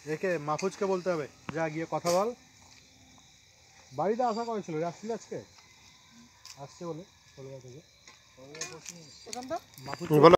একে মাহফুজকে বলতে হবে, যা গিয়ে কথা বল। বাড়িতে আসা করেছিল, আসছিল আজকে আসছে বলে কলকাতা থেকে। মাহফুজ